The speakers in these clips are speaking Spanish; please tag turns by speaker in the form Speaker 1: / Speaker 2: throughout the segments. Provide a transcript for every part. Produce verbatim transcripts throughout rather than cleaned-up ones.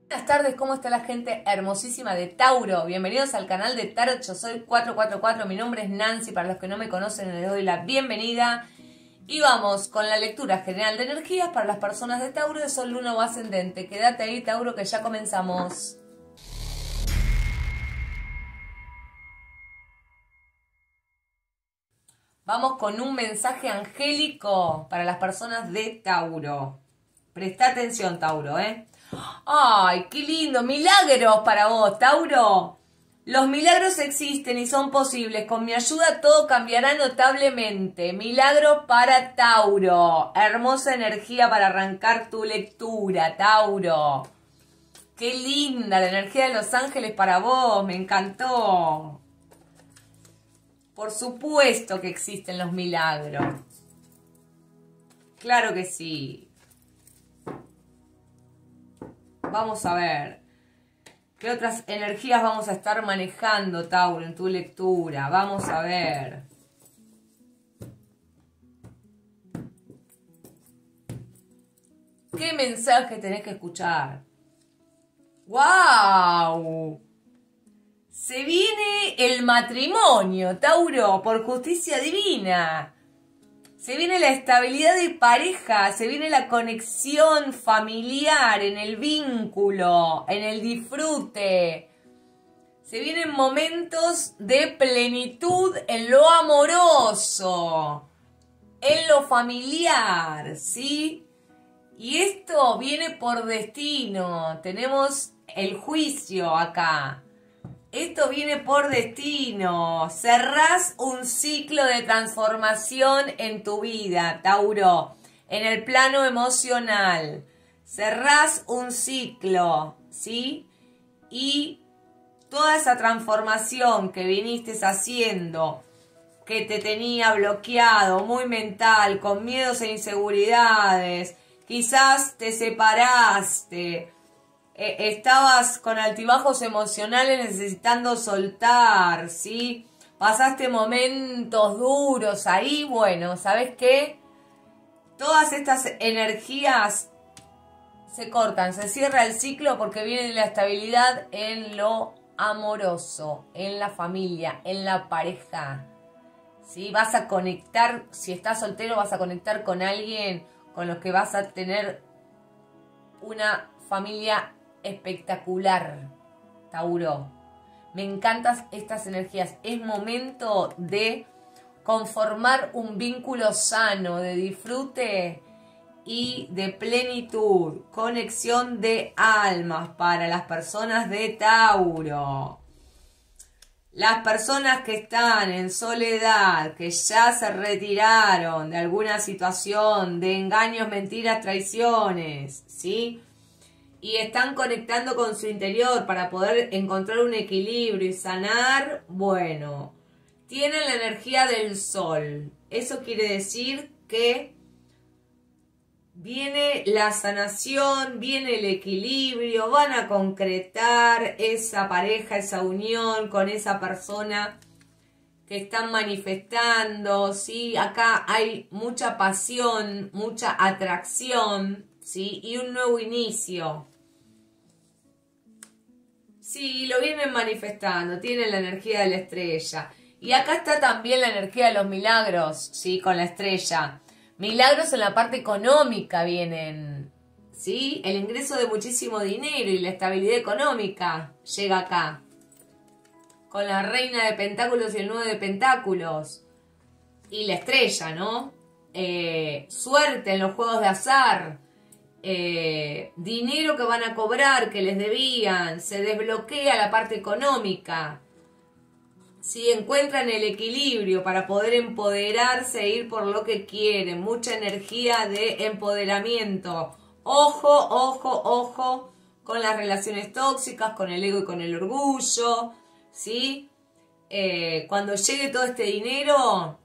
Speaker 1: Buenas tardes, ¿cómo está la gente hermosísima de Tauro? Bienvenidos al canal de Tarot, yo soy cuatro cuatro cuatro, mi nombre es Nancy, para los que no me conocen les doy la bienvenida. Y vamos con la lectura general de energías para las personas de Tauro de Sol, Luna o Ascendente. Quédate ahí, Tauro, que ya comenzamos. Vamos con un mensaje angélico para las personas de Tauro. Presta atención, Tauro, ¿eh? ¡Ay, qué lindo! ¡Milagros para vos, Tauro! Los milagros existen y son posibles. Con mi ayuda todo cambiará notablemente. Milagros para Tauro. Hermosa energía para arrancar tu lectura, Tauro. ¡Qué linda la energía de los ángeles para vos! Me encantó. Por supuesto que existen los milagros. Claro que sí. Vamos a ver. ¿Qué otras energías vamos a estar manejando, Tauro, en tu lectura? Vamos a ver. ¿Qué mensaje tenés que escuchar? ¡Wow! Se viene el matrimonio, Tauro, por justicia divina. Se viene la estabilidad de pareja, se viene la conexión familiar, en el vínculo, en el disfrute. Se vienen momentos de plenitud en lo amoroso, en lo familiar, ¿sí? Y esto viene por destino. Tenemos el juicio acá. Esto viene por destino. Cerrás un ciclo de transformación en tu vida, Tauro. En el plano emocional. Cerrás un ciclo, ¿sí? Y toda esa transformación que viniste haciendo, que te tenía bloqueado, muy mental, con miedos e inseguridades, quizás te separaste, estabas con altibajos emocionales necesitando soltar, ¿sí? Pasaste momentos duros ahí, bueno, ¿sabes qué? Todas estas energías se cortan, se cierra el ciclo porque viene la estabilidad en lo amoroso, en la familia, en la pareja, ¿sí? Vas a conectar, si estás soltero vas a conectar con alguien con los que vas a tener una familia espectacular, Tauro. Me encantan estas energías. Es momento de conformar un vínculo sano, de disfrute y de plenitud. Conexión de almas para las personas de Tauro. Las personas que están en soledad, que ya se retiraron de alguna situación, de engaños, mentiras, traiciones, ¿sí? Y están conectando con su interior para poder encontrar un equilibrio y sanar, bueno, tienen la energía del sol. Eso quiere decir que viene la sanación, viene el equilibrio, van a concretar esa pareja, esa unión con esa persona que están manifestando, ¿sí? Acá hay mucha pasión, mucha atracción, ¿sí? Y un nuevo inicio. Sí, lo vienen manifestando, tienen la energía de la estrella. Y acá está también la energía de los milagros, ¿sí? Con la estrella. Milagros en la parte económica vienen, ¿sí? El ingreso de muchísimo dinero y la estabilidad económica llega acá. Con la reina de pentáculos y el nueve de pentáculos. Y la estrella, ¿no? Eh, suerte en los juegos de azar. Eh, dinero que van a cobrar, que les debían. Se desbloquea la parte económica. Si encuentran el equilibrio para poder empoderarse e ir por lo que quieren. Mucha energía de empoderamiento. Ojo, ojo, ojo con las relaciones tóxicas, con el ego y con el orgullo, ¿sí? Eh, cuando llegue todo este dinero,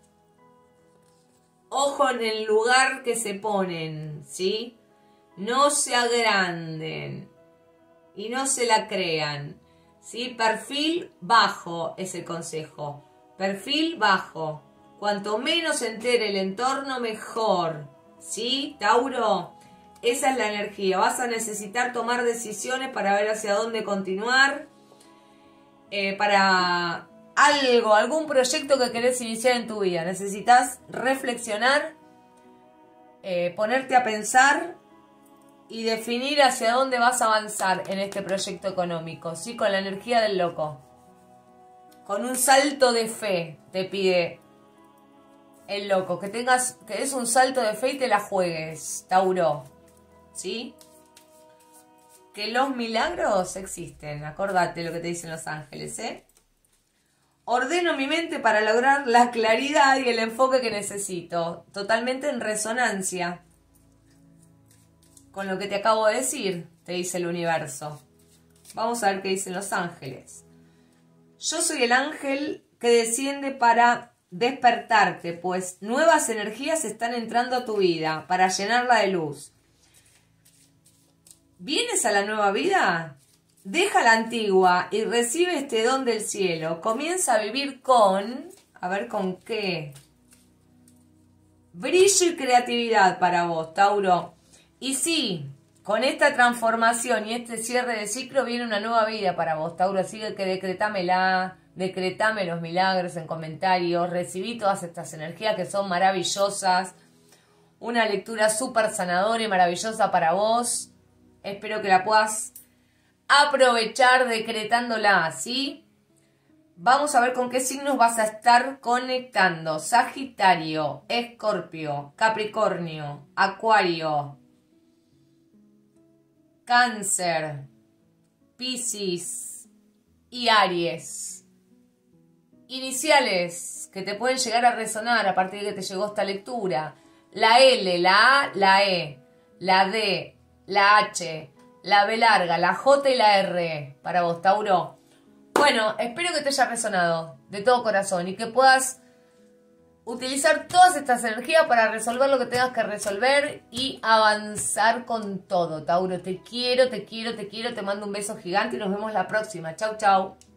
Speaker 1: ojo en el lugar que se ponen, ¿sí? No se agranden y no se la crean. ¿Sí? Perfil bajo es el consejo. Perfil bajo. Cuanto menos se entere el entorno, mejor. ¿Sí, Tauro? Esa es la energía. Vas a necesitar tomar decisiones para ver hacia dónde continuar. Eh, para algo, algún proyecto que querés iniciar en tu vida. Necesitas reflexionar, eh, ponerte a pensar y definir hacia dónde vas a avanzar en este proyecto económico. ¿Sí? Con la energía del loco. Con un salto de fe te pide el loco. Que tengas, que des un salto de fe y te la juegues, Tauro. ¿Sí? Que los milagros existen. Acordate lo que te dicen los ángeles, ¿eh? Ordeno mi mente para lograr la claridad y el enfoque que necesito. Totalmente en resonancia con lo que te acabo de decir, te dice el universo. Vamos a ver qué dicen los ángeles. Yo soy el ángel que desciende para despertarte, pues nuevas energías están entrando a tu vida para llenarla de luz. ¿Vienes a la nueva vida? Deja la antigua y recibe este don del cielo. Comienza a vivir con... A ver, ¿con qué? Brillo y creatividad para vos, Tauro. Y sí, con esta transformación y este cierre de ciclo viene una nueva vida para vos, Tauro. Así que decretámela, decretame los milagros en comentarios. Recibí todas estas energías que son maravillosas. Una lectura súper sanadora y maravillosa para vos. Espero que la puedas aprovechar decretándola, ¿sí? Vamos a ver con qué signos vas a estar conectando. Sagitario, Escorpio, Capricornio, Acuario, Cáncer, Piscis y Aries. Iniciales que te pueden llegar a resonar a partir de que te llegó esta lectura. La L, la A, la E, la D, la H, la B larga, la J y la R para vos, Tauro. Bueno, espero que te haya resonado de todo corazón y que puedas utilizar todas estas energías para resolver lo que tengas que resolver y avanzar con todo, Tauro. Te quiero, te quiero, te quiero, te mando un beso gigante y nos vemos la próxima. Chau, chau.